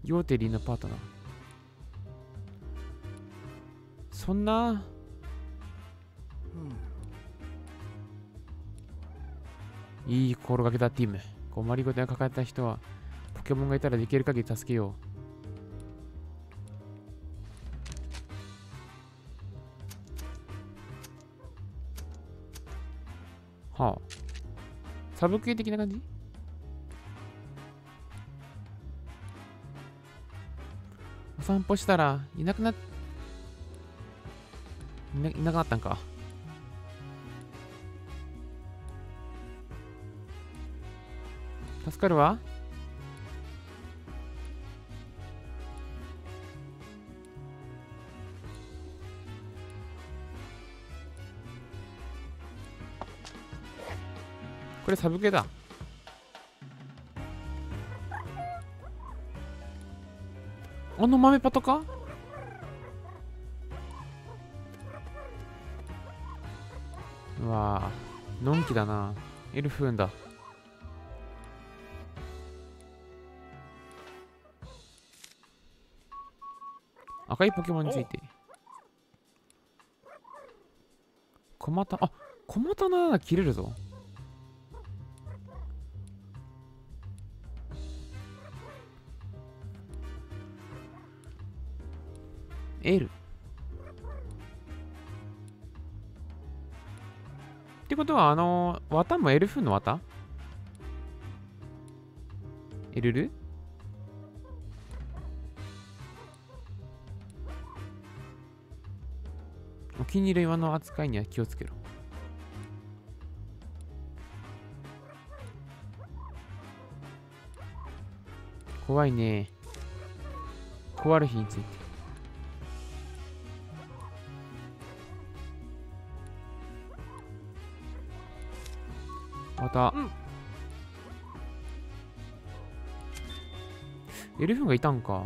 ヨーテリーのパートナー。そんな、いい心がけだティム。困りごとに抱えた人はポケモンがいたらできる限り助けよう。はあ。サブ系的な感じ。お散歩したらいなくなったんか。助かるわ。これサブ系だ。あの豆パトか。うわぁ、のんきだな。エルフーンだ。赤いポケモンについて。小股、あ、小股なら切れるぞ。L。ってことは、綿もエルフの綿？エルル？お気に入り岩の扱いには気をつけろ。怖いね。コアルヒについて。また、エルフがいたんか。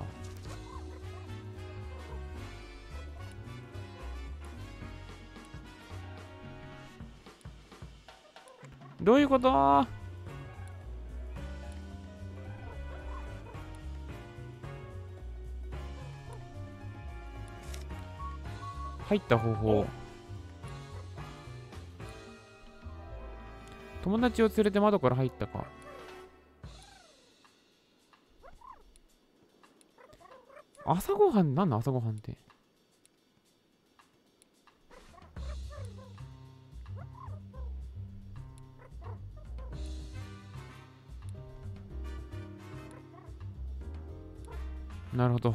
どういうこと？入った方法。友達を連れて窓から入ったか。朝ごはん、なんだ朝ごはんって。なるほど。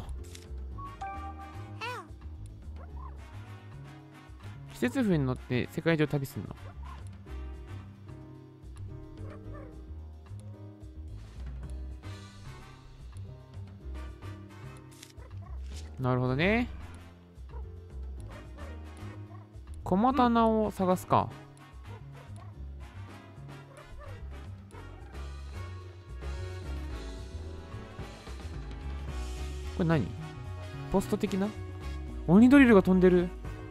季節風に乗って世界中旅すんの。なるほどね。小刀を探すか。これ何？ポスト的な？鬼ドリルが飛んでる。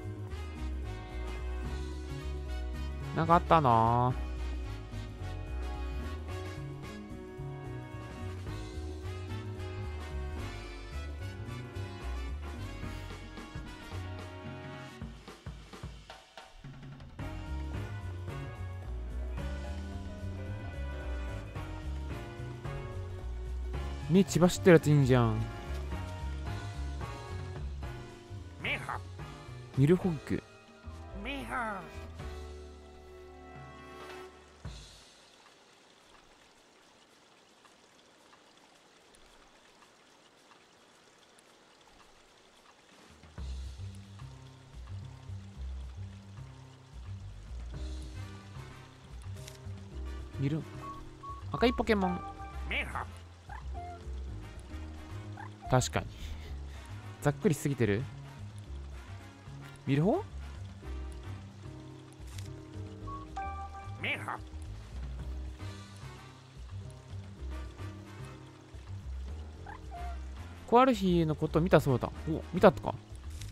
なんかあったなぁ。目血走ってるやついいんじゃん。ミルホッグ。ミル赤いポケモン。確かにざっくりしすぎてる。ミルホ？コアルヒのこと見たそうだ。お、見たとか。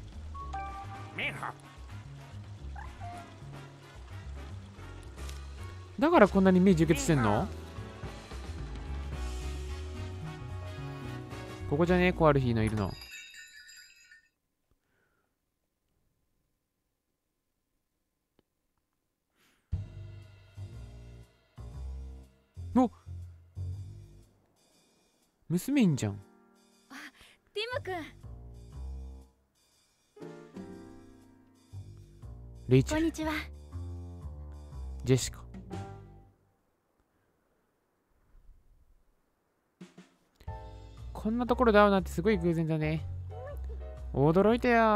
だからこんなに目充血してんの？ ここじゃねえ、コアルヒーのいるの。お、娘いんじゃん。 ティム君、 レイチェル、 こんにちは。 ジェシカ。こんなところで会うなんてすごい偶然だね。驚いたよ。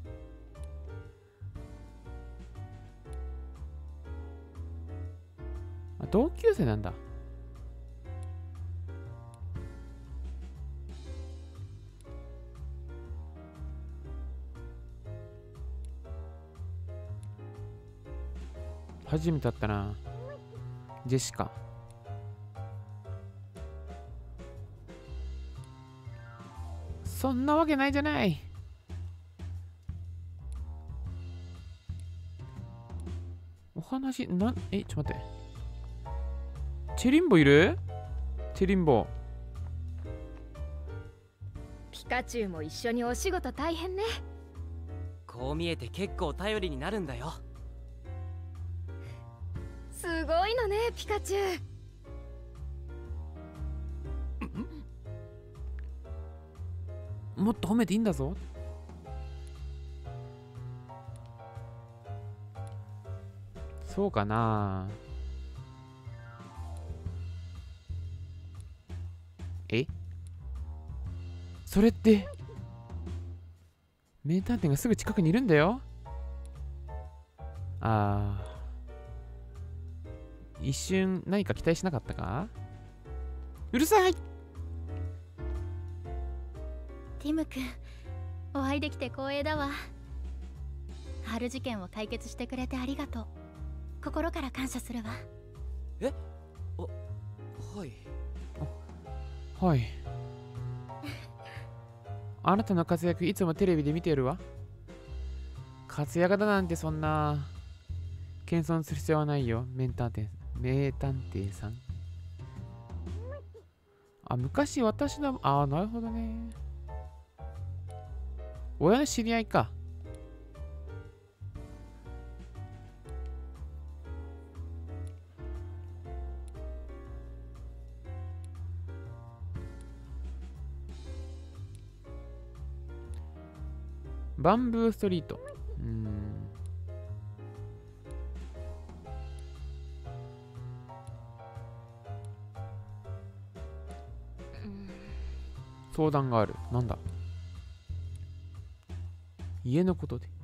同級生なんだ。初めて会ったな。ジェシカ。そんなわけないじゃない。お話、ちょっと待って。チェリンボいる？チェリンボ。 ピカチュウも一緒にお仕事大変ね。 こう見えて結構頼りになるんだよ。 すごいのね、ピカチュウ。 もっと褒めていいんだぞ。そうかな。それって名探偵がすぐ近くにいるんだよ。一瞬何か期待しなかったか？うるさい。 ティム君、お会いできて光栄だわ。春事件を解決してくれてありがとう。心から感謝するわ。 はい。 はい。あなたの活躍いつもテレビで見てるわ。活躍だなんてそんな謙遜する必要はないよ。名探偵さん。昔私の、なるほどね。親の知り合いか。バンブーストリート。相談がある。なんだ？家のことで。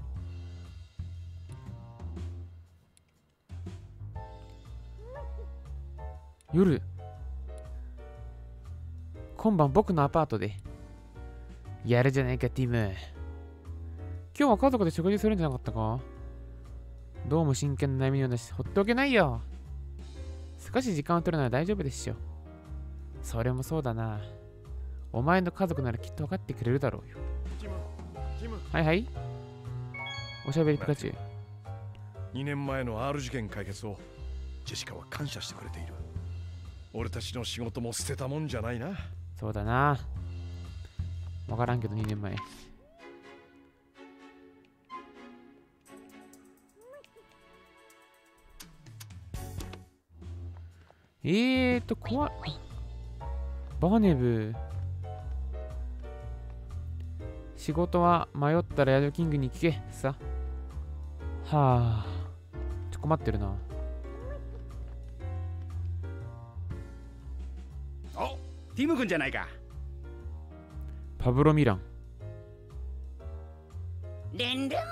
夜、今晩僕のアパートで。やるじゃないか、ティム。今日は家族で食事するんじゃなかったか？どうも真剣な悩みのようだし、ほっておけないよ。少し時間を取るなら大丈夫でしょ。それもそうだな。お前の家族ならきっと分かってくれるだろうよ。はいはい。おしゃべりピカチュウ。 2年前の R 事件解決をジェシカは感謝してくれている。俺たちの仕事も捨てたもんじゃないな。 そうだな。分からんけど2年前。怖っ。バネブ。仕事は迷ったらヤドキングに聞けさ。はあ。困ってるな。 お、ティム君じゃないか。 パブロ・ミラン。 ルンルンパ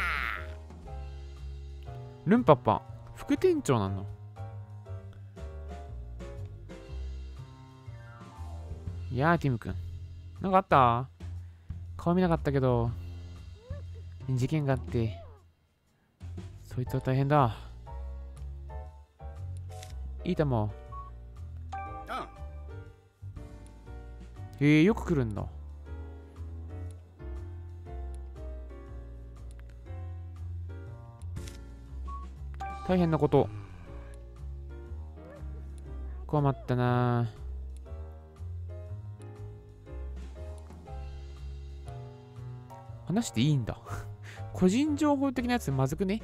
ルンパッパ。副店長なの？いやー、ティム君。なんかあった？顔見なかったけど、事件があって、そいつは大変だ。いいたも。よく来るんだ。大変なこと。困ったな。 話していいんだ。個人情報的なやつまずくね？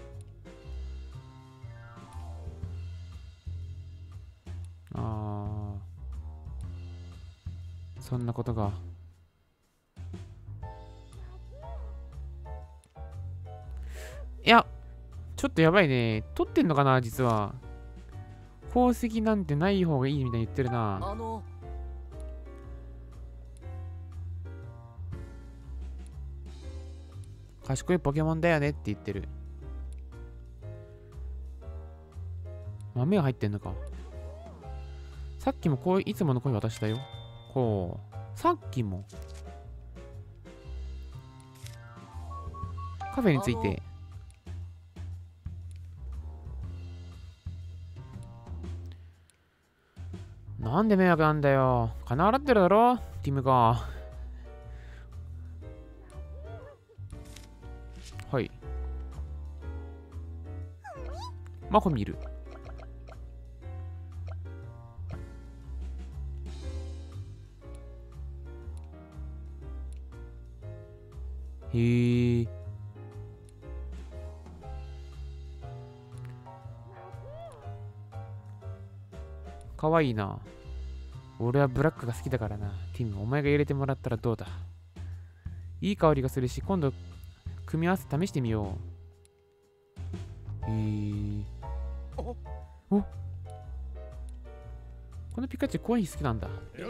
あー、そんなことが。いや、ちょっとやばいね。撮ってんのかな、実は。宝石なんてない方がいいみたいに言ってるな。賢いポケモンだよねって言ってる。豆が入ってんのか。さっきもこういつもの声渡したよ。こう。さっきも。カフェについて。なんで迷惑なんだよ。金払ってるだろティムが。はい。マホ見る。へえ。かわいいな。俺はブラックが好きだからな。ティム、お前が入れてもらったらどうだ。いい香りがするし、今度組み合わせ試してみよう。お、このピカチュウ怖い好きなんだ。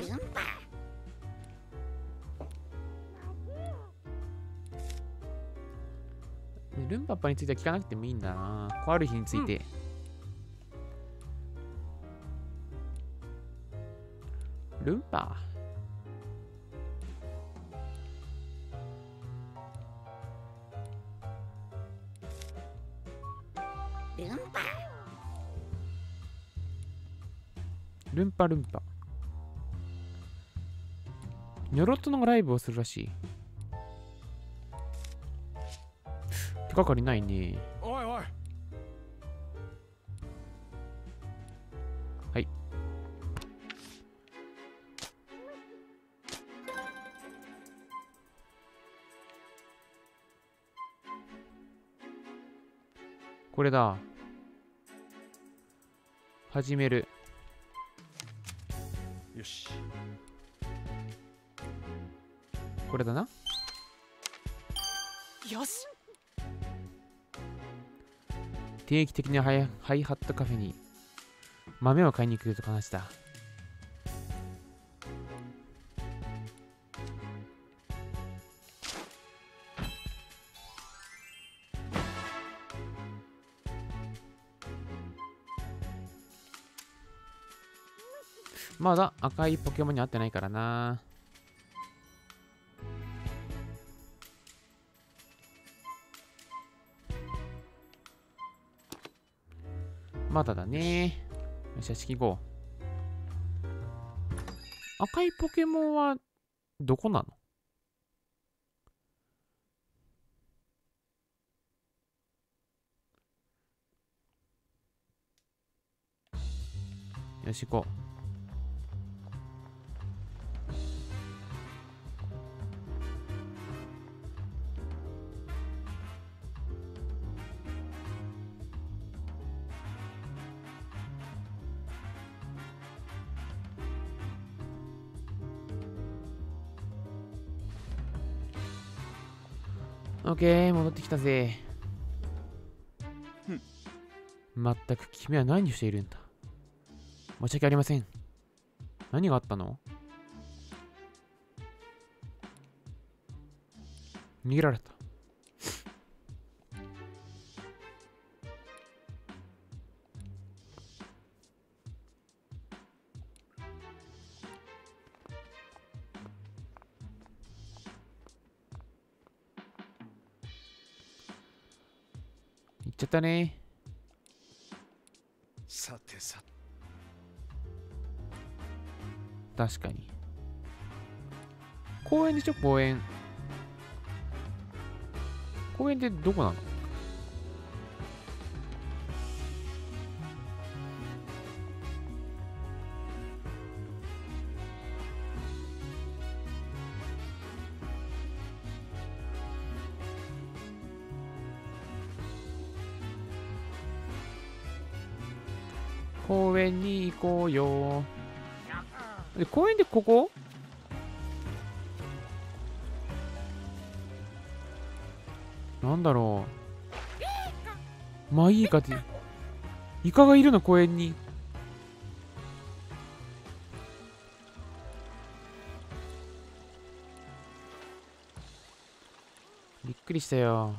ルンパッパについては聞かなくてもいいんだな。コアルヒについて。ルンパルンパルンパ。ニョロットのライブをするらしい。手がかりないね。 おいおい。 はい。これだ。始める。 よし。 これだな。 よし。 定期的にハイハットカフェに豆を買いに来ると話した。まだ赤いポケモンに会ってないからな。まだだね。よし、屋敷行こう。赤いポケモンはどこなの？よし、行こう。オッケー、戻ってきたぜ。まったく君は何をしているんだ。申し訳ありません。何があったの？逃げられた。行っちゃったね。 さてさ。 確かに。公園でしょ、公園。公園ってどこなの？ 公園に行こうよ。で、公園でここ？なんだろう。まあいいかって。イカがいるの、公園に。びっくりしたよ。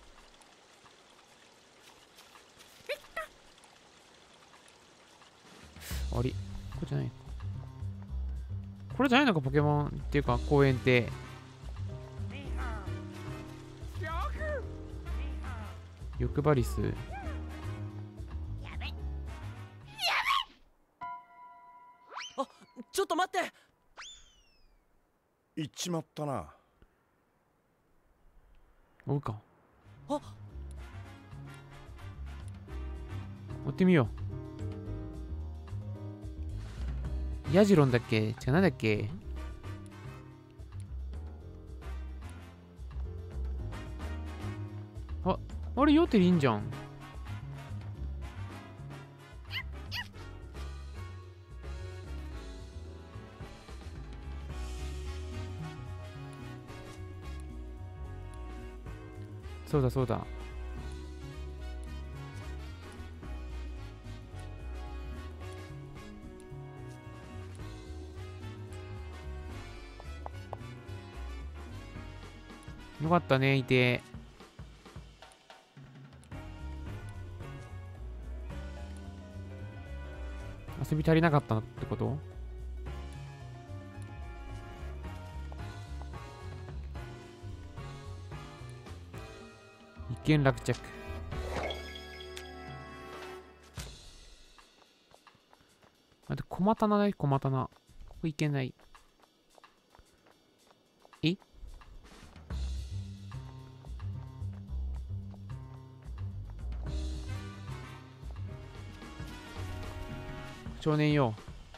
あれ、これじゃないか。これじゃないのか、ポケモンっていうか公園って。欲張りす。 あ、ちょっと待って。 行っちまったな。 追うか。 あ、 追ってみよう。ヤジロンだっけ？違う、なんだっけ？あれ、ヨテリいいんじゃん。そうだそうだ。よかったね、いて。遊び足りなかったってこと？一件落着。あと、小刀だよ、小刀。ここいけない。え？少年よ。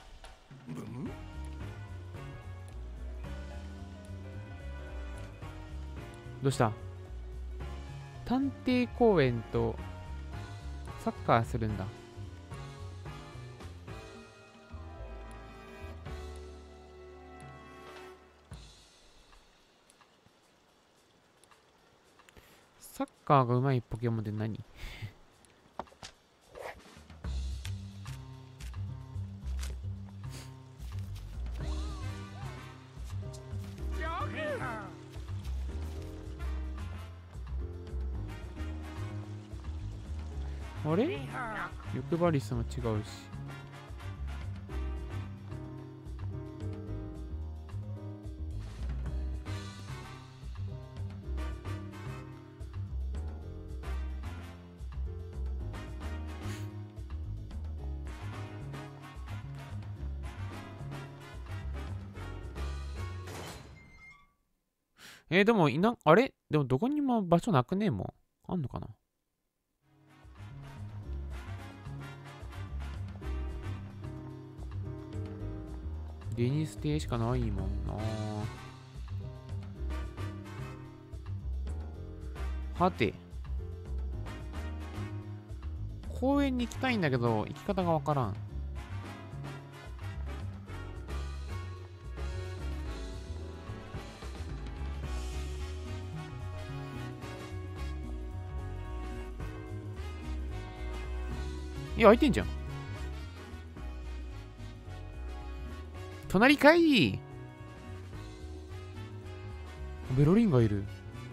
どうした？探偵公園とサッカーするんだ。サッカーがうまいポケモンって何？あれ？欲張りさも違うし。でもあれでもどこにも場所なくねえもん。あんのかな？デニス邸しかないもんな。はて。公園に行きたいんだけど、行き方がわからん。いや、開いてんじゃん。隣かい。ベロリンがいる。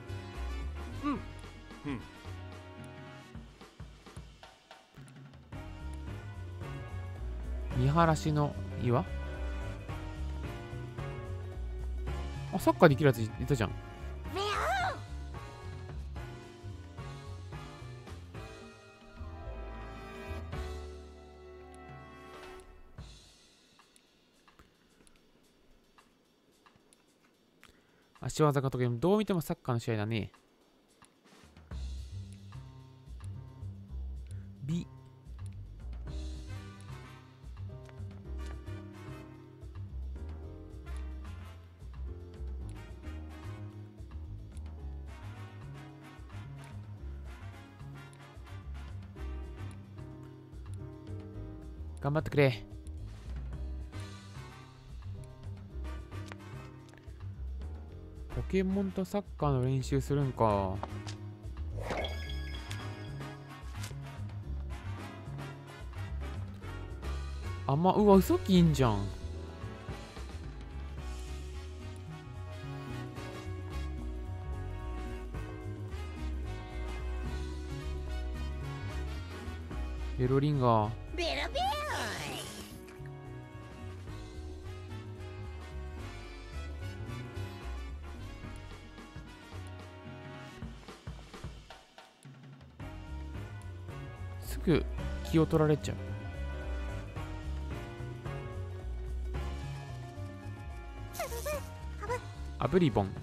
見晴らしの岩。あ、サッカーできるやついたじゃん。足技が得意。どう見てもサッカーの試合だね。B。 頑張ってくれ。ポケモンとサッカーの練習するんか。うわ、嘘きいんじゃん。ベロリンガー。 ベロベロすぐ気を取られちゃう。アブリボン。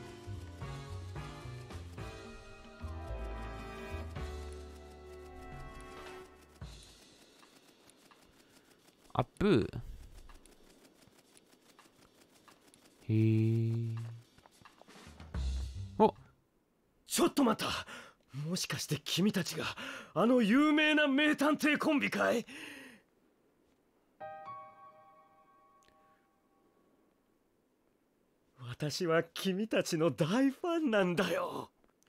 アップ。へえ。お、 ちょっと待った。もしかして君たちがあの有名な名探偵コンビかい？私は君たちの大ファンなんだよ。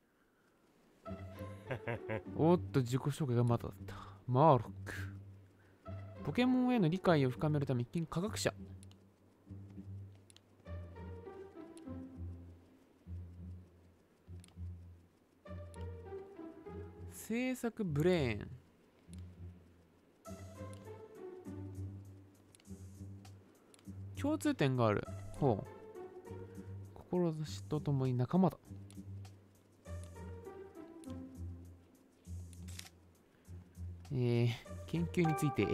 おっと、自己紹介がまだだった。マーロック。ポケモンへの理解を深めるために科学者。制作ブレーン。共通点がある。ほう。志とともに仲間だ。研究について。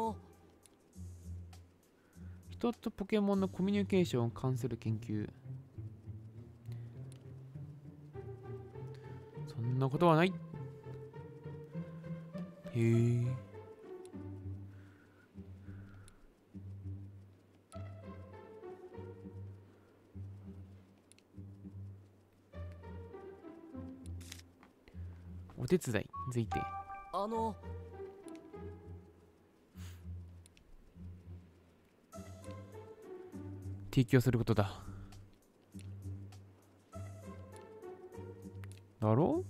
人とポケモンのコミュニケーションを関する研究。そんなことはない。へえ。お手伝いについて。提供することだ。だろ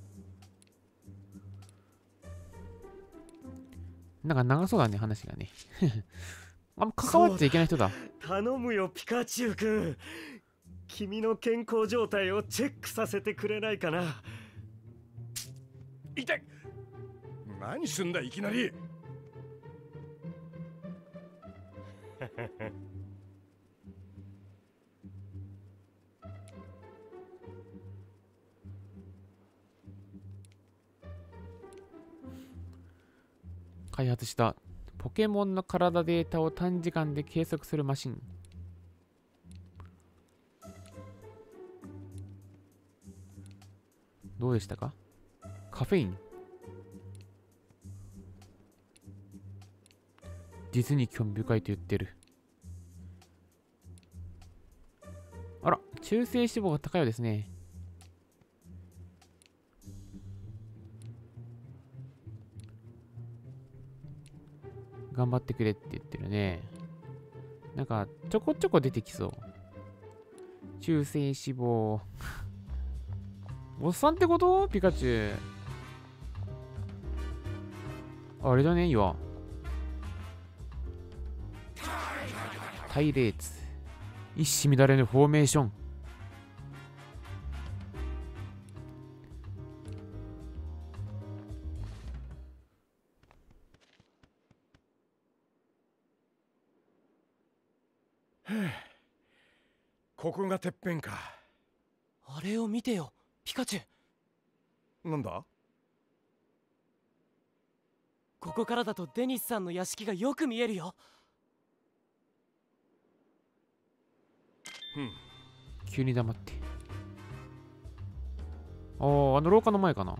う？なんか長そうだね、話がね。あんま関わっちゃいけない人だ。 頼むよ、ピカチュウくん。君の健康状態をチェックさせてくれないかな。 痛い。何すんだいきなり。 開発したポケモンの体データを短時間で計測するマシン。どうでしたか？カフェイン。実に興味深いと言ってる。あら、中性脂肪が高いようですね。頑張ってくれって言ってるね。なんかちょこちょこ出てきそう。中性脂肪。おっさんってこと？ピカチュウ。あれじゃねえよ。隊列。一糸乱れぬフォーメーション。 ここがてっぺんか。 あれを見てよ、ピカチュウ。 なんだ？ ここからだとデニスさんの屋敷がよく見えるよ。 急に黙って。あの廊下の前かな。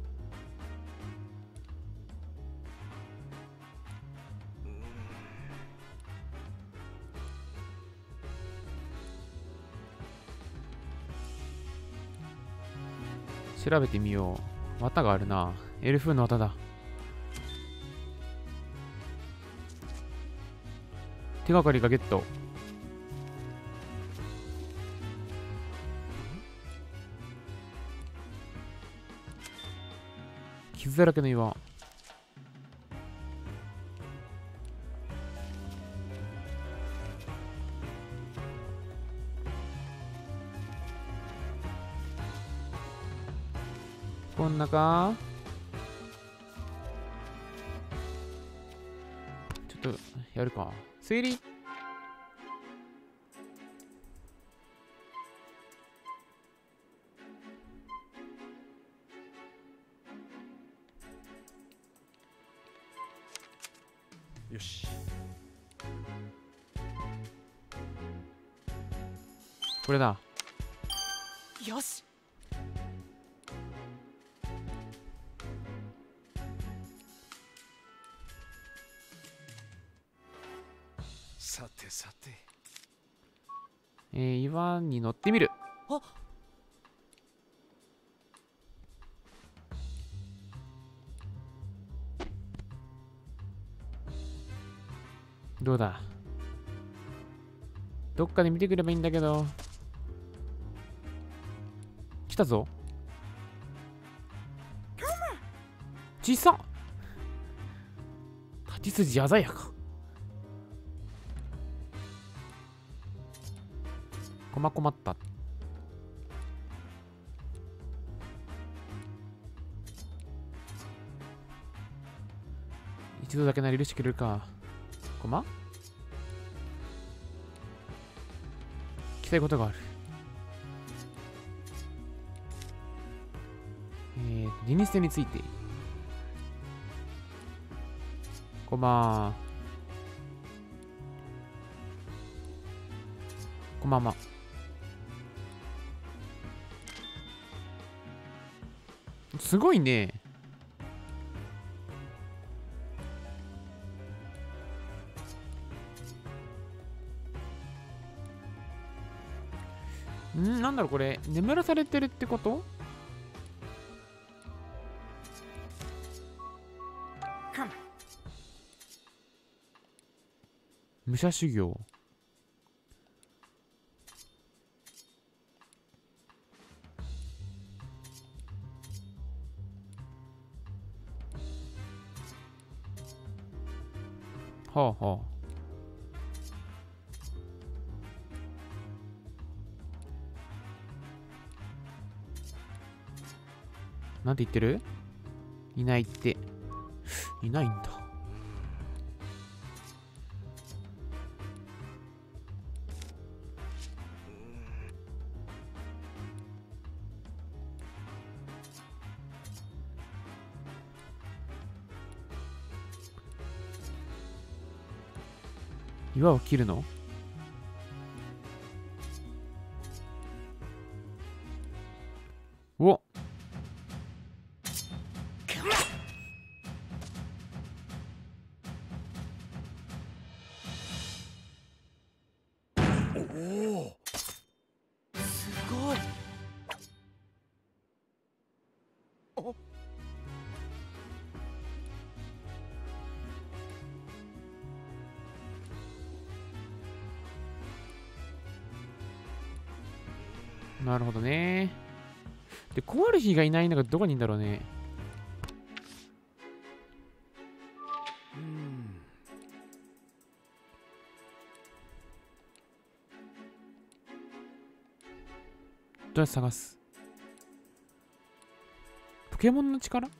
調べてみよう。綿があるな。エルフの綿だ。 手がかりがゲット。傷だらけの岩。こんなか。ちょっとやるか。推理。 よし。 これだ。 よし。 さてさて。 岩に乗ってみる。 あ、 どうだ。どっかで見てくればいいんだけど。来たぞ。小さっ。立ち筋鮮やか。困った。一度だけなり許してくれるか。聞きたいことがある。リニステについて。こんばんは。すごいね。なんだろうこれ。眠らされてるってこと？武者修行。はあはあ。なんて言ってる？いないって。いないんだ。岩を切るの？お！ すごい。 なるほどね。で、コアルヒがいないのがどこにいんだろうね。どうやって探す？ポケモンの力？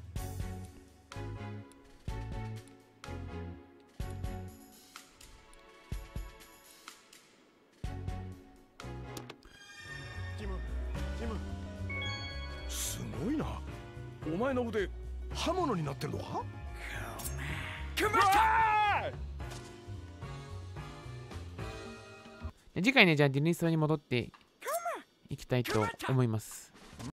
すごいな。お前の腕刃物になってるのか？ 次回ね、じゃあディニストに戻っていきたいと思います。